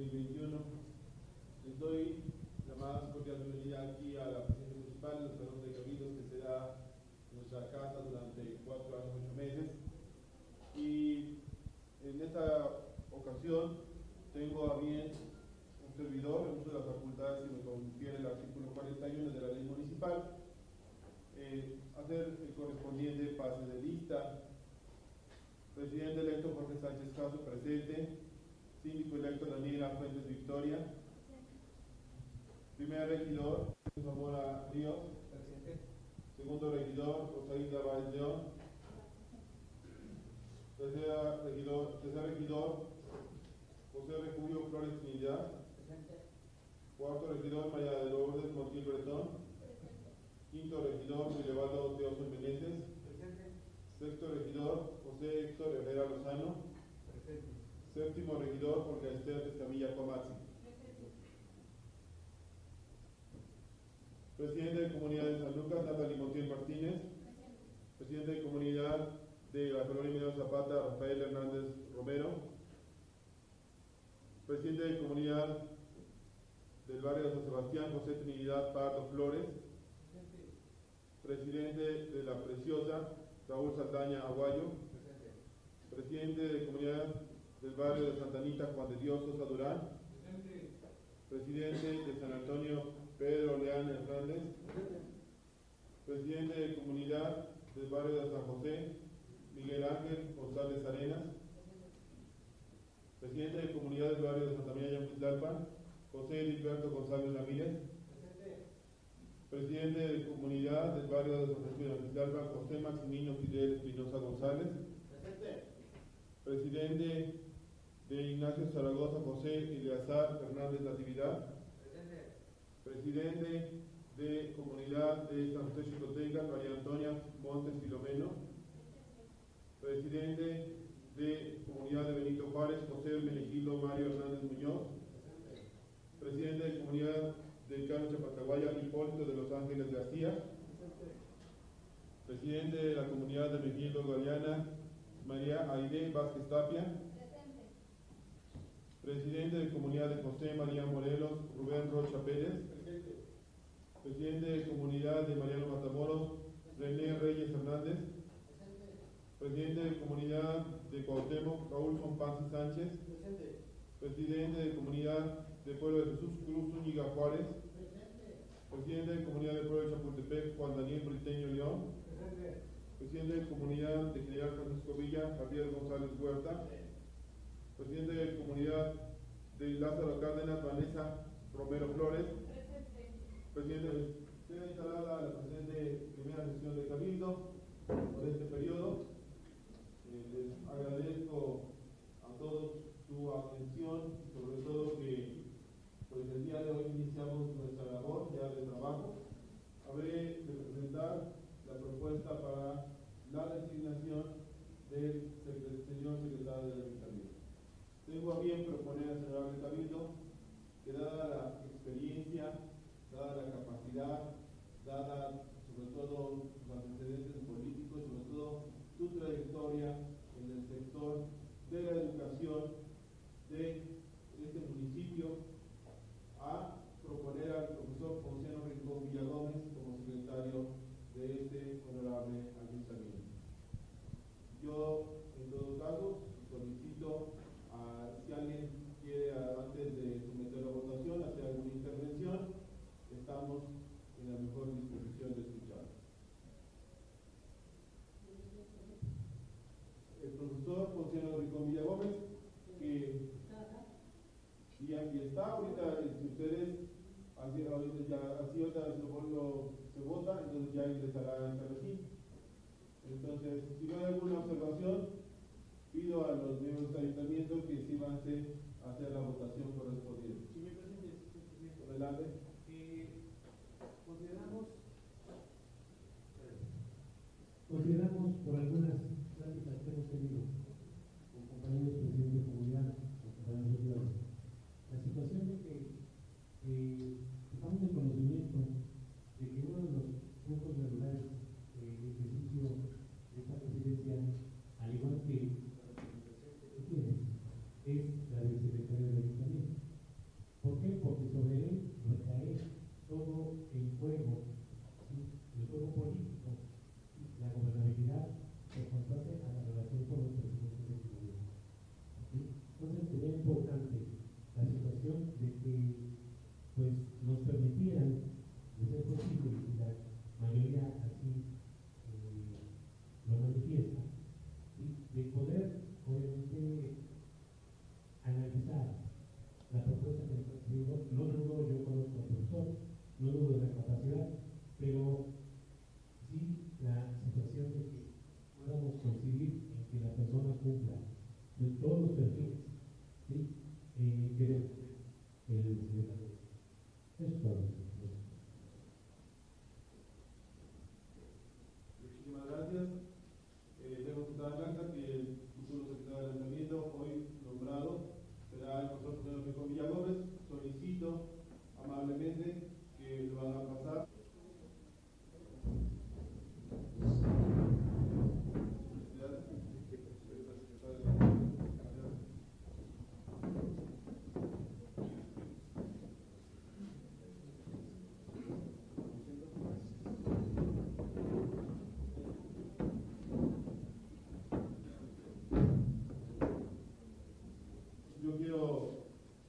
2021. Les doy la más cordial bienvenida aquí a la presidencia municipal, el Salón de Cabildos, que será nuestra casa durante 4 años, 8 meses. Y en esta ocasión tengo a bien un servidor, en uso de las facultades que me confiere el artículo 41 de la ley municipal, hacer el correspondiente pase de lista. Presidente electo Jorge Sánchez Caso, presente. Síndico electo Daniela Fuentes Victoria. Primer regidor, Zamora Ríos. Presente. Segundo regidor, Rosalita Báez León. Tercer regidor, José Refugio Flores Trinidad. Presente. Cuarto regidor, María de Lourdes Montiel Bretón. Quinto regidor, Rilevaldo Teoso Meneses. Presente. Sexto regidor, José Héctor Herrera Lozano. Presente. Séptimo regidor, Jorge Esther Escamilla Comaxi. Presidente de Comunidad de San Lucas, Natalie Montiel Martínez. Presidente de Comunidad de la Colonia Emiliano Zapata, Rafael Hernández Romero. Presidente de Comunidad del Barrio de San Sebastián, José Trinidad Pardo Flores. Presidente de La Preciosa, Raúl Saldaña Aguayo. Presidente de Comunidad del Barrio de Santa Anita, Juan de Dios Sosa Durán. Presidente de San Antonio, Pedro Leán Hernández. Presidente de Comunidad del Barrio de San José, Miguel Ángel González Arenas. Presidente de Comunidad del Barrio de Santa María Yamquitlalpan, José Heriberto González Ramírez. Presidente de Comunidad del Barrio de San Francisco de Yamquitlalpan, José Maximino Fidel Espinosa González. Presidente de Ignacio Zaragoza, José Eleazar Fernández Natividad. Presidente de Comunidad de San José Chicotecas, María Antonia Montes Filomeno. Presidente de Comunidad de Benito Juárez, José Menegildo Mario Hernández Muñoz. Presidente de Comunidad del Cano Chapataguaya, Hipólito de Los Ángeles García. Presidente de la Comunidad de Mejildo Galeana, María Aide Vázquez Tapia. Presidente de Comunidad de José María Morelos, Rubén Rocha Pérez. Presidente de Comunidad de Mariano Matamoros, René Reyes Hernández. Presidente de Comunidad de Cuauhtémoc, Raúl Companzi Sánchez. Presidente de Comunidad de Pueblo de Jesús Cruz Zúñiga Juárez. Presidente de Comunidad de Pueblo de Chapultepec, Juan Daniel Briteño León. Presidente de Comunidad de General Francisco Villa, Javier González Huerta. Presidente de Comunidad de Lázaro Cárdenas, Vanessa Romero Flores. Presidente, queda instalada la presente primera sesión de Cabildo por este periodo. Les agradezco a todos su atención y sobre todo que pues el día de hoy iniciamos nuestra labor ya de trabajo. Habré de presentar la propuesta para la designación del señor secretario del Ayuntamiento. Tengo a bien proponer al señor del Cabildo que, dada la experiencia, dada la capacidad, dada sobre todo sus antecedentes políticos, sobre todo su trayectoria en el sector de la educación de este municipio, a proponer al profesor Ponciano Rincón Villagómez como secretario de este honorable ayuntamiento. Yo, en todo caso, solicito si alguien quiere, antes de someter la votación, hacer alguna intervención, estamos en la mejor disposición de escuchar. El profesor Ponciano Rincón Villagómez, que y aquí está, ahorita si ustedes ahorita se vota, entonces ya ingresará en Carretín. Entonces, si no hay alguna observación, pido a los miembros del ayuntamiento que sí van a hacer la votación correspondiente. Si me presentes, adelante. Consideramos por algunas pláticas que hemos tenido con compañeros presidentes de comunidad, con compañeros sociales, la situación de que estamos en conocimiento de que uno de los puntos regulares de ejercicio de esta presidencia, al igual que es la del secretario del ayuntamiento. pues nos permitieran, de ser posible, y la mayoría así lo manifiesta, ¿sí? De poder obviamente analizar la propuesta que está haciendo. No dudo, yo conozco al profesor, no dudo de la capacidad, pero sí la situación de que podamos coincidir en que la persona cumpla de todos los perfiles, ¿sí? Que debe tener el secretario. Eso es todo. Muchísimas gracias. Tengo que dar cuenta que el futuro secretario del Ayuntamiento, hoy nombrado, será el profesor José Enrique Villalobos. Solicito amablemente que lo hagan pasar. Yo quiero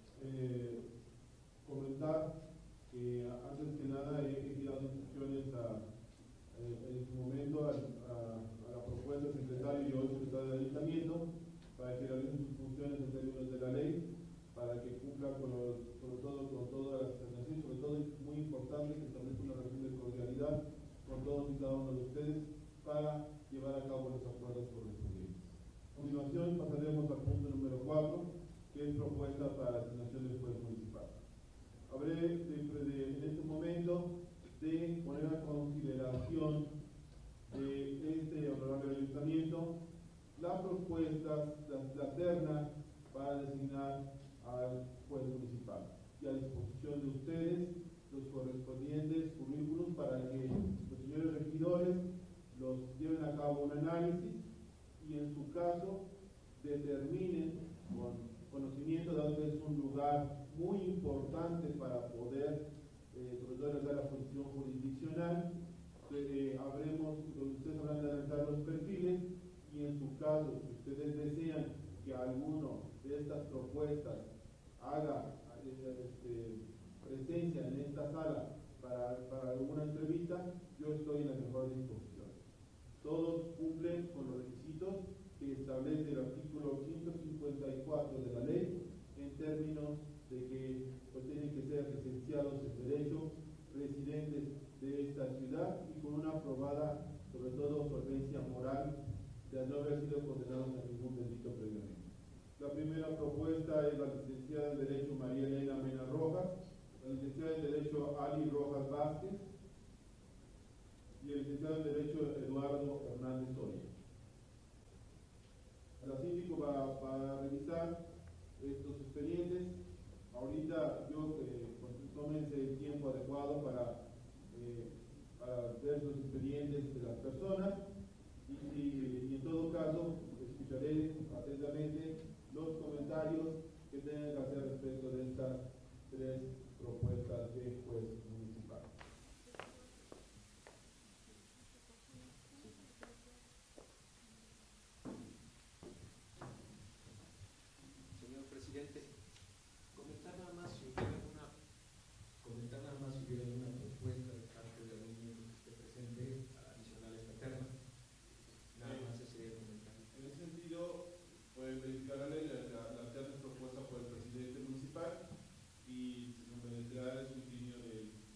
comentar que antes que nada he dado instrucciones en su momento a la propuesta del secretario y hoy secretario del Ayuntamiento para que realicen sus funciones en términos de la ley, para que cumplan sobre todo con todas las determinaciones, sobre todo es muy importante que establezca una relación de cordialidad con todos y cada uno de ustedes para llevar a cabo los acuerdos correspondientes. A continuación pasaremos al punto número 4, que es propuesta para la asignación del juez municipal. Habré en este momento de poner a consideración de este honorable ayuntamiento la propuesta, la terna para designar al juez municipal y a disposición de ustedes los correspondientes currículos para que los señores regidores los lleven a cabo un análisis y en su caso determinen con conocimiento, dado que es un lugar muy importante para poder, sobre todo en la posición jurisdiccional, ustedes habrán de analizar los perfiles y en su caso, si ustedes desean que alguno de estas propuestas haga presencia en esta sala para alguna entrevista, yo estoy en la mejor disposición. Todos cumplen con los requisitos que establece el artículo 154 de la ley en términos de que pues, tienen que ser licenciados en Derecho, residentes de esta ciudad y con una aprobada, sobre todo, solvencia moral de no haber sido condenados a ningún delito previamente. La primera propuesta es la licenciada en Derecho María Elena Mena Rojas, la licenciada en Derecho Ali Rojas Vázquez y el licenciado en Derecho Eduardo Hernández Soria. La síndico va a revisar estos expedientes. Ahorita tómense el tiempo adecuado para ver los expedientes de las personas y en todo caso escucharé atentamente los comentarios que tengan que hacer respecto de estas tres propuestas de juez municipal. Señor presidente, comentar nada más si hubiera alguna propuesta de parte de algún miembro que esté presente adicional a esta terna. Nada más ese sería el comentario. En ese sentido, pueden verificar la ley, la terna propuesta por el presidente municipal y se merecerá el escrutinio del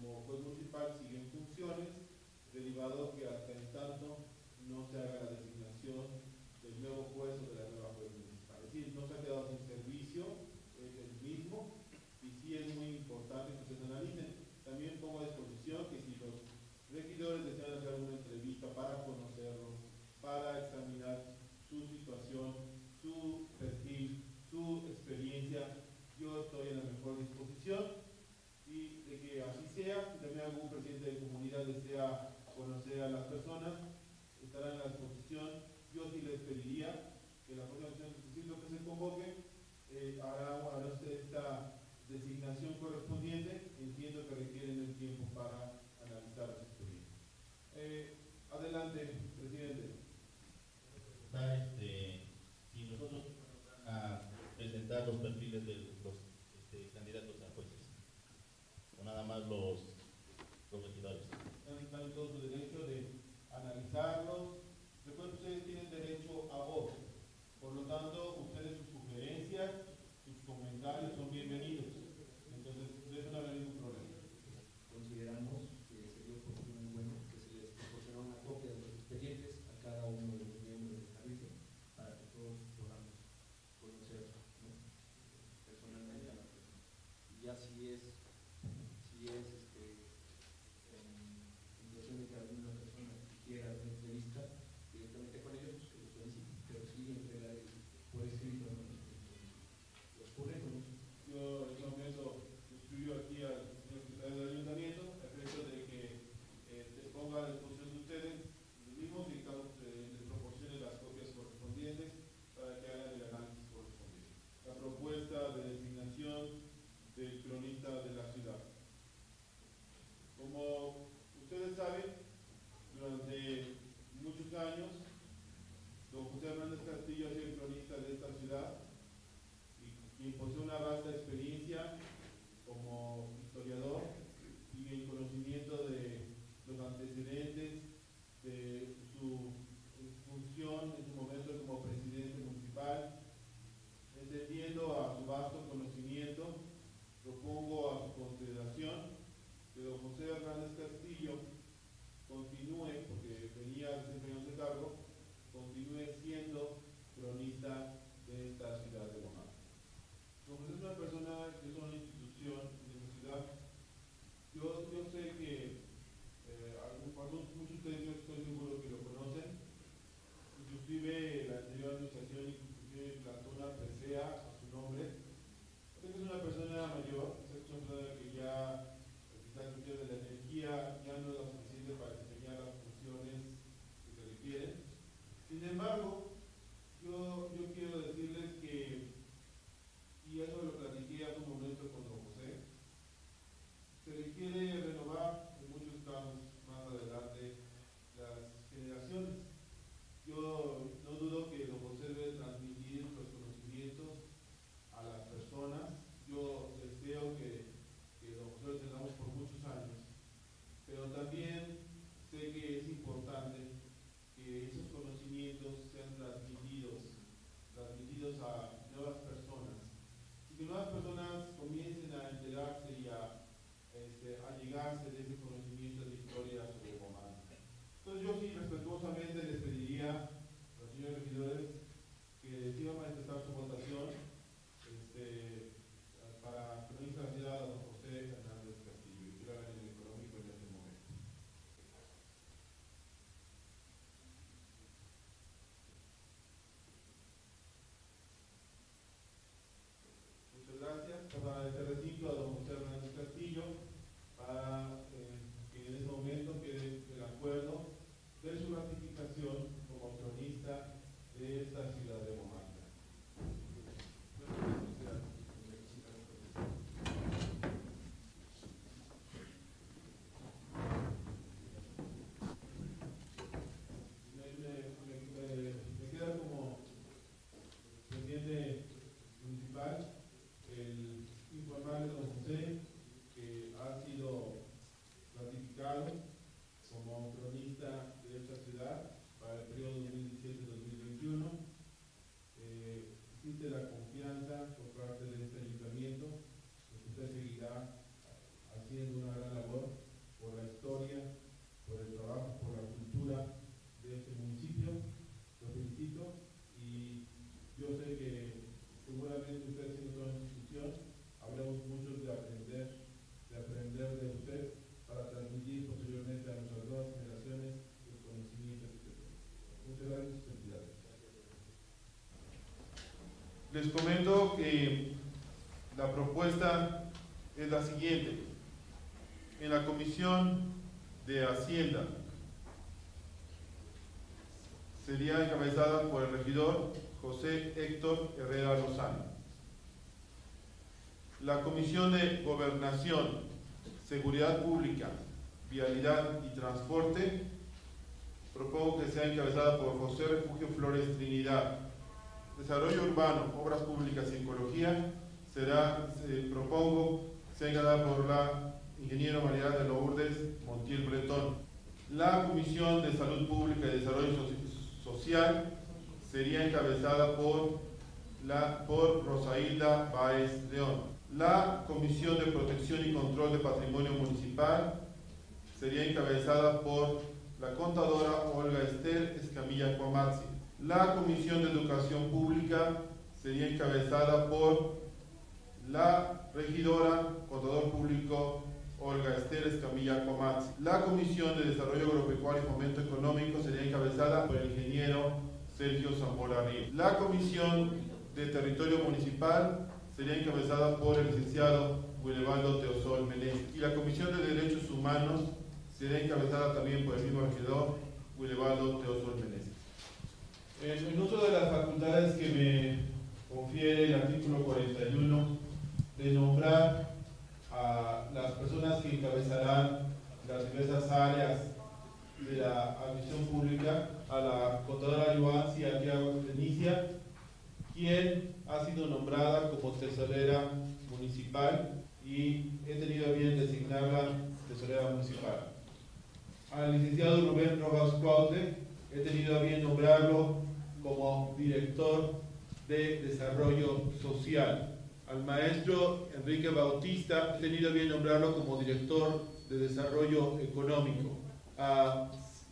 como juez municipal sigue en funciones, derivado que hasta en tanto no se haga la designación del nuevo juez o de la nueva juez municipal. Es decir, no se ha quedado sin servicio, es el mismo, y sí es muy importante que ustedes analicen. También pongo a disposición que si los regidores desean hacer alguna entrevista para conocerlos, para examinar su situación, su perfil, su experiencia, yo estoy en la mejor disposición y de que así sea. Si también algún presidente de comunidad desea conocer a las personas, estará en la disposición. Yo sí les pediría que la próxima sesión que se convoque hará usted esta designación correspondiente. Entiendo que requieren el tiempo para analizar las experiencias. Adelante, presidente. Si nosotros van a presentar los perfiles de los candidatos a jueces, o nada más los regidores. Están en todo su derecho de analizarlos. Recuerden que ustedes tienen derecho a voz. Por lo tanto, ustedes sus sugerencias, sus comentarios son bienvenidos. Entonces, de eso no habrá ningún problema. Consideramos que sería oportuno y bueno que se les proporcione una copia de los expedientes a cada uno de los miembros del cabildo para que todos podamos conocer, ¿no?, personalmente a la persona. Y ya si es en cuestión de que alguna persona quiera una entrevista directamente con ellos, pues que lo solicite, pero sí entregar por escrito, ¿no?, los currículos. Yo en ese momento escribió aquí al señor secretario del ayuntamiento a efecto de que se ponga a disposición de ustedes los mismos y les proporcione las copias correspondientes para que hagan el análisis correspondiente. La propuesta de designación del cronista de la ciudad. Como ustedes saben, durante muchos años, don José Hernández Castillo ha sido el cronista de esta ciudad y quien posee una vasta experiencia como historiador y el conocimiento de los antecedentes de su función en su momento como presidente municipal. Entendiendo a su vasto conocimiento, propongo a su consideración que don José Hernández Castillo continúe, porque venía desempeñando ese cargo, continúe siendo cronista de esta ciudad de Oaxaca. Don José es una persona que es una institución de esta ciudad. Yo sé que muchos de ustedes, yo estoy seguro que lo conocen, inclusive la anterior administración inclusive plantó una presea a su nombre. Sé que es una persona mayor, sé que es una persona que ya quizás de la energía ya no es lo suficiente para desempeñar las funciones que se requieren. Sin embargo, yo quiero decirles que, y eso lo platiqué hace un momento con don José, se requiere renovar en muchos casos más adelante las generaciones. Yo no dudo que don José debe transmitir los conocimientos a las personas. Yo deseo que don José lo tengamos por muchos años, pero también sé que es importante que esos conocimientos sean transmitidos a nuevas personas y que nuevas personas comiencen a enterarse y a llegarse de ese conocimiento de historia sobre Oaxaca. Entonces yo sí respetuosamente les pediría a los señores regidores que les iba a manifestar su votación para cronista de la ciudad a don José Hernández Castillo, y que lo hagan en el económico en este momento. Muchas gracias. Para este recinto a don José Hernández Castillo para que en ese momento quede el acuerdo de su ratificación como cronista de esta ciudad de Oaxaca. Me queda como presidente municipal el informarle a don José Les comento que la propuesta es la siguiente. En la Comisión de Hacienda sería encabezada por el regidor José Héctor Herrera Lozano. La Comisión de Gobernación, Seguridad Pública, Vialidad y Transporte, propongo que sea encabezada por José Refugio Flores Trinidad. Desarrollo Urbano, Obras Públicas y Ecología, propongo sea encabezada por la ingeniero María de Lourdes Montiel Bretón. La Comisión de Salud Pública y Desarrollo Social sería encabezada por Rosailda Báez León. La Comisión de Protección y Control de Patrimonio Municipal sería encabezada por la contadora Olga Esther Escamilla Cuamazzi. La Comisión de Educación Pública sería encabezada por la regidora, contador público Olga Esther Escamilla Cuamazzi. La Comisión de Desarrollo Agropecuario y Fomento Económico sería encabezada por el ingeniero Sergio Zamora Ríos. La Comisión de Territorio Municipal sería encabezada por el licenciado Guilebaldo Teosol Meléndez. Y la Comisión de Derechos Humanos sería encabezada también por el mismo regidor Guilebaldo Teosol Meléndez. En uso de las facultades que me confiere el artículo 41 de nombrar a las personas que encabezarán las diversas áreas de la administración pública, a la contadora Joansi Santiago Fenicia, quien ha sido nombrada como tesorera municipal y he tenido a bien designarla tesorera municipal. Al licenciado Rubén Rojas Cuautle he tenido a bien nombrarlo como director de Desarrollo Social. Al maestro Enrique Bautista he tenido a bien nombrarlo como director de Desarrollo Económico. A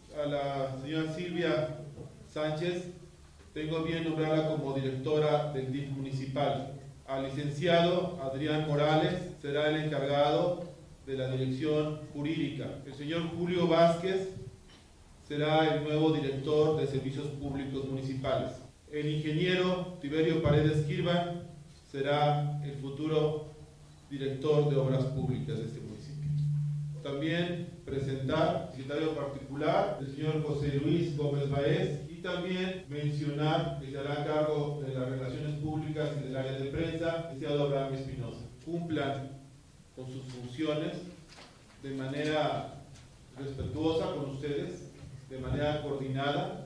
la señora Silvia Sánchez tengo a bien nombrarla como directora del DIF municipal. Al licenciado Adrián Morales será el encargado de la dirección jurídica. El señor Julio Vázquez será el nuevo director de Servicios Públicos Municipales. El ingeniero Tiberio Paredes Kirvan será el futuro director de Obras Públicas de este municipio. También presentar secretario particular el señor José Luis Gómez Baez y también mencionar que se hará cargo de las relaciones públicas y del área de prensa el licenciado Abraham Espinosa. Cumplan con sus funciones de manera respetuosa con ustedes, de manera coordinada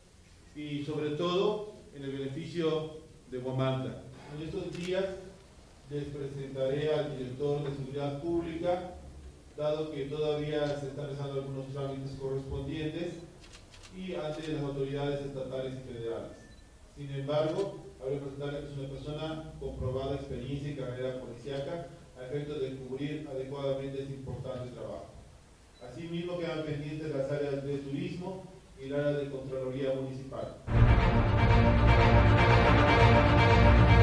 y sobre todo en el beneficio de Huamantla. En estos días les presentaré al director de Seguridad Pública, dado que todavía se están realizando algunos trámites correspondientes y ante las autoridades estatales y federales. Sin embargo, habrá que presentarle que es una persona con probada experiencia y carrera policíaca a efectos de cubrir adecuadamente este importante trabajo. Asimismo, quedan pendientes las áreas de turismo y la área de Contraloría Municipal.